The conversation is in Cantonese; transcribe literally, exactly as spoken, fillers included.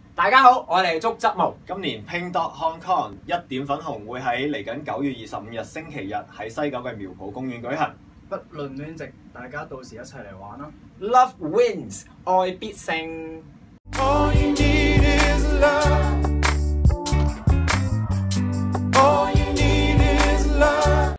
大家好，我哋係竹執毛。 今年 Pink Dot Hong Kong 一點粉紅會喺嚟緊九月二十五日星期日喺西九嘅苗圃公園舉行。 不論戀殖，大家到時一齊嚟玩啦！ Love wins，愛必勝。 我願意